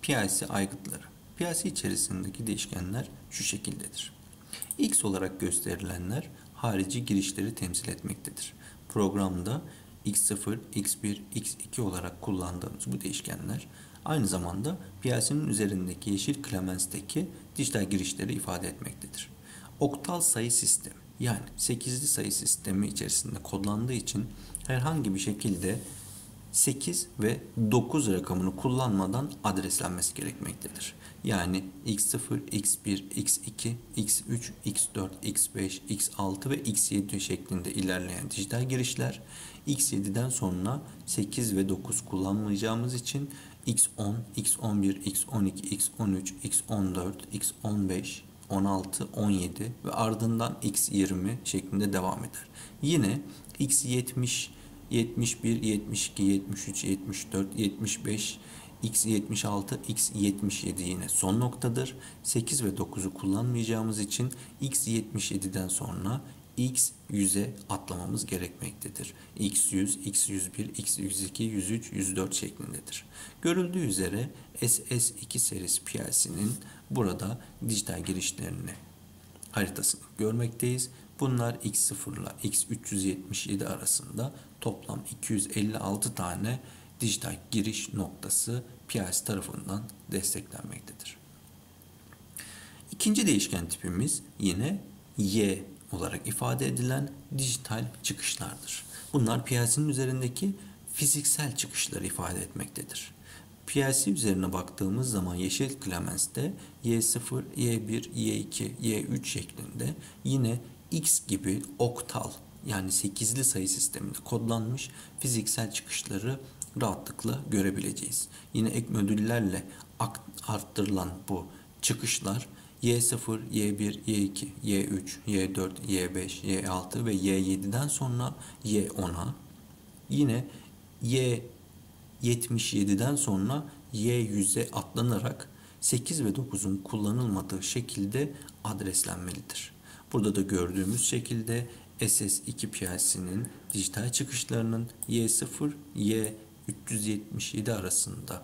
PLC aygıtları. PLC içerisindeki değişkenler şu şekildedir. X olarak gösterilenler harici girişleri temsil etmektedir. Programda X0, X1, X2 olarak kullandığımız bu değişkenler aynı zamanda PLC'nin üzerindeki yeşil Clemens'teki dijital girişleri ifade etmektedir. Oktal sayı sistemi yani 8'li sayı sistemi içerisinde kodlandığı için herhangi bir şekilde 8 ve 9 rakamını kullanmadan adreslenmesi gerekmektedir. Yani X0, X1, X2, X3, X4, X5, X6 ve X7 şeklinde ilerleyen dijital girişler X7'den sonra 8 ve 9 kullanmayacağımız için X10, X11, X12, X13, X14, X15, 16, 17 ve ardından X20 şeklinde devam eder. Yine X70, 71, 72, 73, 74, 75, X76, X77 yine son noktadır. 8 ve 9'u kullanmayacağımız için X77'den sonra X100'e atlamamız gerekmektedir. X100, X101, X102, 103, 104 şeklindedir. Görüldüğü üzere SS2 serisi PLC'nin burada dijital girişlerini haritasını görmekteyiz. Bunlar X0 ile X377 arasında toplam 256 tane dijital giriş noktası PLC tarafından desteklenmektedir. İkinci değişken tipimiz yine Y olarak ifade edilen dijital çıkışlardır. Bunlar PLC'nin üzerindeki fiziksel çıkışları ifade etmektedir. PLC üzerine baktığımız zaman yeşil Clemens'te Y0, Y1, Y2, Y3 şeklinde yine X gibi oktal yani 8'li sayı sisteminde kodlanmış fiziksel çıkışları rahatlıkla görebileceğiz. Yine ek modüllerle arttırılan bu çıkışlar Y0, Y1, Y2, Y3, Y4, Y5, Y6 ve Y7'den sonra Y10'a yine Y77'den sonra Y100'e atlanarak 8 ve 9'un kullanılmadığı şekilde adreslenmelidir. Burada da gördüğümüz şekilde SS2 PLC'nin dijital çıkışlarının Y0, Y377 arasında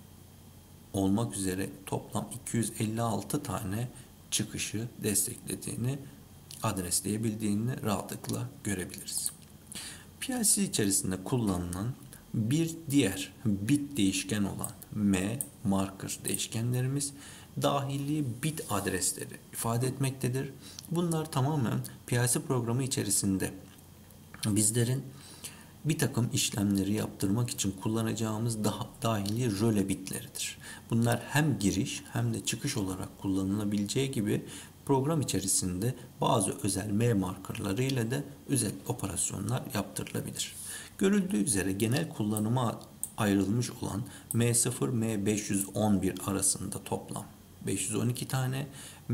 olmak üzere toplam 256 tane çıkışı desteklediğini, adresleyebildiğini rahatlıkla görebiliriz. PLC içerisinde kullanılan bir diğer bit değişken olan M marker değişkenlerimiz dahili bit adresleri ifade etmektedir. Bunlar tamamen PLC programı içerisinde bizlerin bir takım işlemleri yaptırmak için kullanacağımız dahili röle bitleridir. Bunlar hem giriş hem de çıkış olarak kullanılabileceği gibi program içerisinde bazı özel M markerları ile de özel operasyonlar yaptırılabilir. Görüldüğü üzere genel kullanıma ayrılmış olan M0, M511 arasında toplam 512 tane,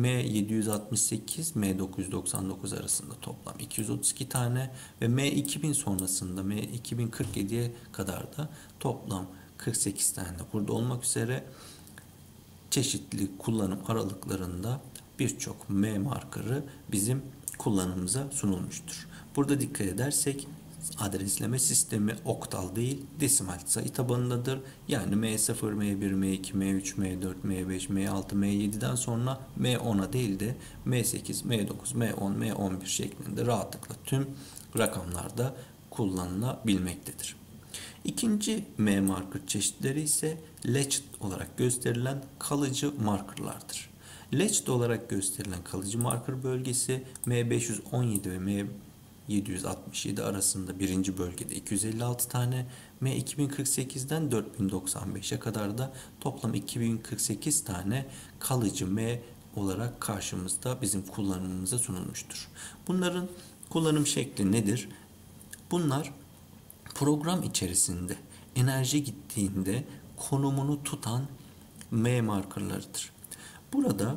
M768, M999 arasında toplam 232 tane ve M2000 sonrasında M2047'ye kadar da toplam 48 tane burada olmak üzere çeşitli kullanım aralıklarında birçok M markerı bizim kullanımımıza sunulmuştur. Burada dikkat edersek adresleme sistemi oktal değil desimal sayı tabanındadır. Yani M0, M1, M2, M3, M4, M5, M6, M7'den sonra M10'a değil de M8, M9, M10, M11 şeklinde rahatlıkla tüm rakamlarda kullanılabilmektedir. İkinci M marker çeşitleri ise latched olarak gösterilen kalıcı markerlardır. Latched olarak gösterilen kalıcı marker bölgesi M517 ve M767 arasında birinci bölgede 256 tane, M2048'den 4095'e kadar da toplam 2048 tane kalıcı M olarak karşımızda bizim kullanımımıza sunulmuştur. Bunların kullanım şekli nedir? Bunlar program içerisinde enerji gittiğinde konumunu tutan M markerlarıdır. Burada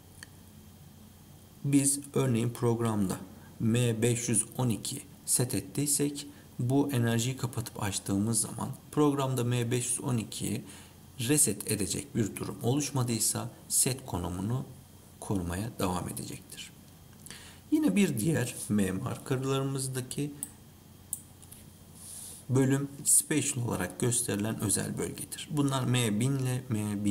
biz örneğin programda M512 set ettiysek bu enerjiyi kapatıp açtığımız zaman programda M512'yi reset edecek bir durum oluşmadıysa set konumunu korumaya devam edecektir. Yine bir diğer M markerlarımızdaki bölüm special olarak gösterilen özel bölgedir. Bunlar M1000 ile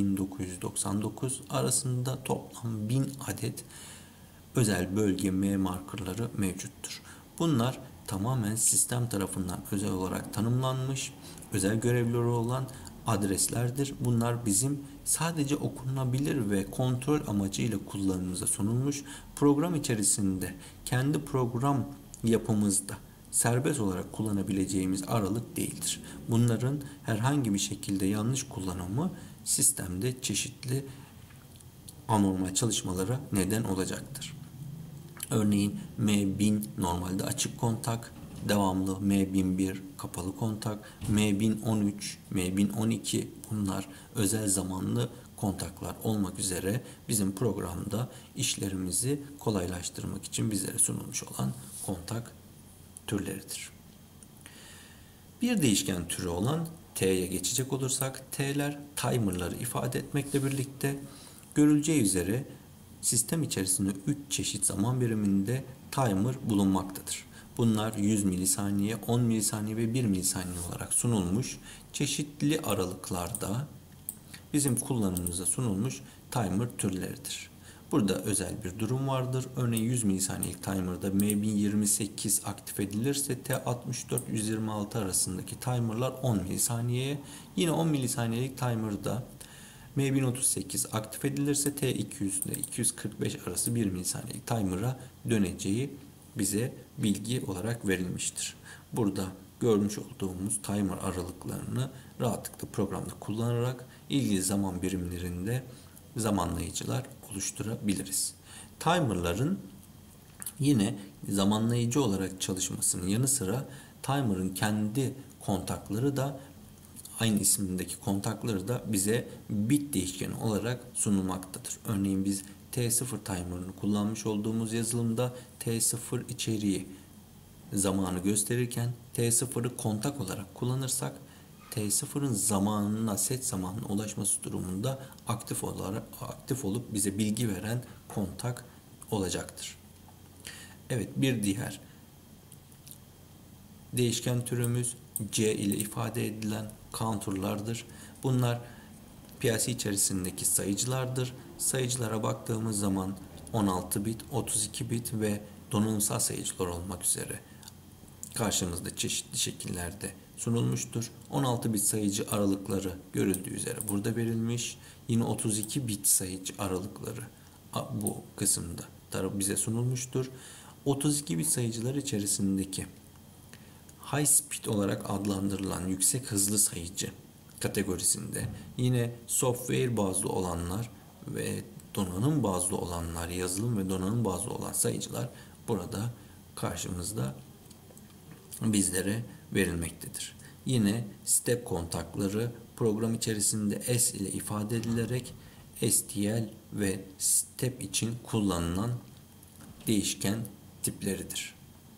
M1999 arasında toplam 1000 adet özel bölge M markerları mevcuttur. Bunlar tamamen sistem tarafından özel olarak tanımlanmış, özel görevleri olan adreslerdir. Bunlar bizim sadece okunabilir ve kontrol amacıyla kullanımımıza sunulmuş. Program içerisinde kendi program yapımızda serbest olarak kullanabileceğimiz aralık değildir. Bunların herhangi bir şekilde yanlış kullanımı sistemde çeşitli anormal çalışmalara neden olacaktır. Örneğin M1000 normalde açık kontak, devamlı M1001 kapalı kontak, M1013, M1012 bunlar özel zamanlı kontaklar olmak üzere bizim programda işlerimizi kolaylaştırmak için bizlere sunulmuş olan kontak türleridir. Bir değişken türü olan T'ye geçecek olursak, T'ler timer'ları ifade etmekle birlikte görüleceği üzere sistem içerisinde 3 çeşit zaman biriminde timer bulunmaktadır. Bunlar 100 milisaniye, 10 milisaniye ve 1 milisaniye olarak sunulmuş, çeşitli aralıklarda bizim kullanımımıza sunulmuş timer türleridir. Burada özel bir durum vardır. Örneğin 100 milisaniyelik timer'da M1028 aktif edilirse T64-126 arasındaki timer'lar 10 milisaniyeye, yine 10 milisaniyelik timer'da M1038 aktif edilirse T200 ile 245 arası 1 milisaniyelik timer'a döneceği bize bilgi olarak verilmiştir. Burada görmüş olduğumuz timer aralıklarını rahatlıkla programda kullanarak ilgili zaman birimlerinde zamanlayıcılar oluşturabiliriz. Timer'ların yine zamanlayıcı olarak çalışmasının yanı sıra timer'ın kendi kontakları da aynı isimdeki kontakları da bize bit değişkeni olarak sunulmaktadır. Örneğin biz T0 timer'ını kullanmış olduğumuz yazılımda T0 içeriği zamanı gösterirken T0'ı kontak olarak kullanırsak T0'ın zamanına, set zamanına ulaşması durumunda aktif olup bize bilgi veren kontak olacaktır. Evet, bir diğer değişken türümüz C ile ifade edilen counter'lardır. Bunlar PLC içerisindeki sayıcılardır. Sayıcılara baktığımız zaman 16 bit, 32 bit ve donanımsal sayıcılar olmak üzere karşımızda çeşitli şekillerde sunulmuştur. 16 bit sayıcı aralıkları görüldüğü üzere burada verilmiş. Yine 32 bit sayıcı aralıkları bu kısımda bize sunulmuştur. 32 bit sayıcılar içerisindeki high speed olarak adlandırılan yüksek hızlı sayıcı kategorisinde yine software bazlı olanlar ve donanım bazlı olanlar, yazılım ve donanım bazlı olan sayıcılar burada karşımızda bizlere verilmektedir. Yine step kontakları program içerisinde S ile ifade edilerek STL ve step için kullanılan değişken tipleridir.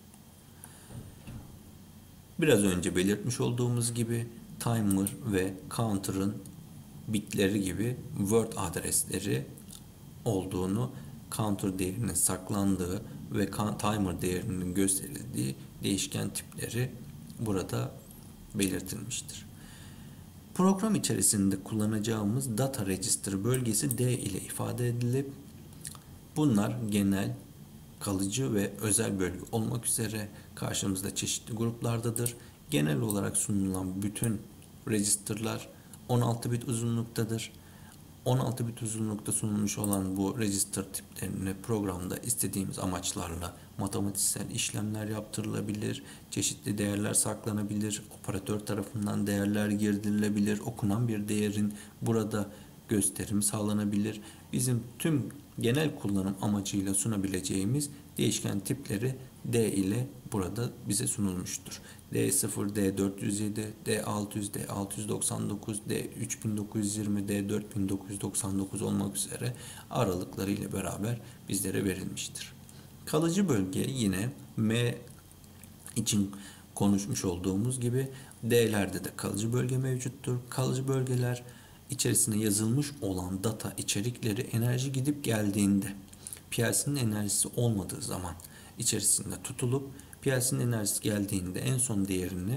Biraz önce belirtmiş olduğumuz gibi timer ve counter'ın bitleri gibi word adresleri olduğunu, counter değerinin saklandığı ve timer değerinin gösterildiği değişken tipleri burada belirtilmiştir. Program içerisinde kullanacağımız data register bölgesi D ile ifade edilip bunlar genel, kalıcı ve özel bölge olmak üzere karşımızda çeşitli gruplardadır. Genel olarak sunulan bütün register'lar 16 bit uzunluktadır. 16 bit uzunlukta sunulmuş olan bu register tiplerini programda istediğimiz amaçlarla matematiksel işlemler yaptırılabilir, çeşitli değerler saklanabilir, operatör tarafından değerler girdirilebilir, okunan bir değerin burada gösterimi sağlanabilir. Bizim tüm genel kullanım amacıyla sunabileceğimiz değişken tipleri D ile burada bize sunulmuştur. D0, D407, D600, D699, D3920, D4999 olmak üzere aralıkları ile beraber bizlere verilmiştir. Kalıcı bölge yine M için konuşmuş olduğumuz gibi D'lerde de kalıcı bölge mevcuttur. Kalıcı bölgeler içerisine yazılmış olan data içerikleri enerji gidip geldiğinde PLC'nin enerjisi olmadığı zaman içerisinde tutulup PLC'nin enerjisi geldiğinde en son değerini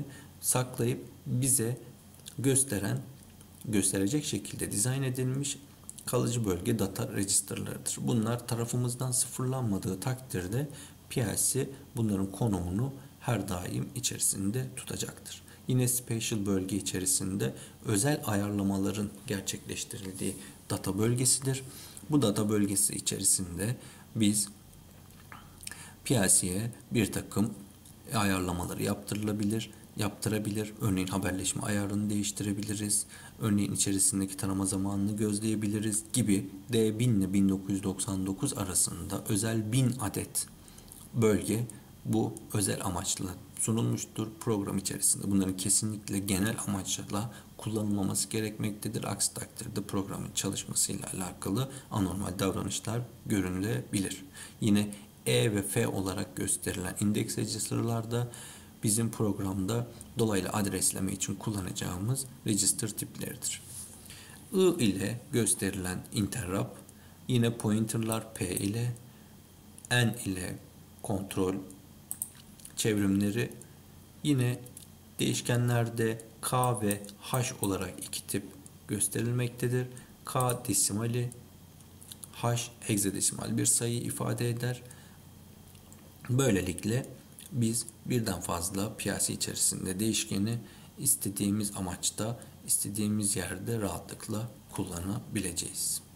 saklayıp bize gösterecek şekilde dizayn edilmiş kalıcı bölge data register'larıdır. Bunlar tarafımızdan sıfırlanmadığı takdirde PLC bunların konumunu her daim içerisinde tutacaktır. Yine spatial bölge içerisinde özel ayarlamaların gerçekleştirildiği data bölgesidir. Bu data bölgesi içerisinde biz PLC'ye bir takım ayarlamaları yaptırabilir. Örneğin haberleşme ayarını değiştirebiliriz. Örneğin içerisindeki tarama zamanını gözleyebiliriz gibi D1000 ile 1999 arasında özel 1000 adet bölge bu özel amaçla sunulmuştur program içerisinde. Bunların kesinlikle genel amaçla kullanılmaması gerekmektedir. Aksi takdirde programın çalışmasıyla alakalı anormal davranışlar görülebilir. Yine E ve F olarak gösterilen indeks register'larda bizim programda dolaylı adresleme için kullanacağımız register tipleridir. I ile gösterilen interrupt, yine pointer'lar P ile, N ile kontrol çevrimleri, yine değişkenlerde K ve H olarak iki tip gösterilmektedir. K desimali, H hexadesimal bir sayı ifade eder. Böylelikle biz birden fazla PLC içerisinde değişkeni istediğimiz amaçta, istediğimiz yerde rahatlıkla kullanabileceğiz.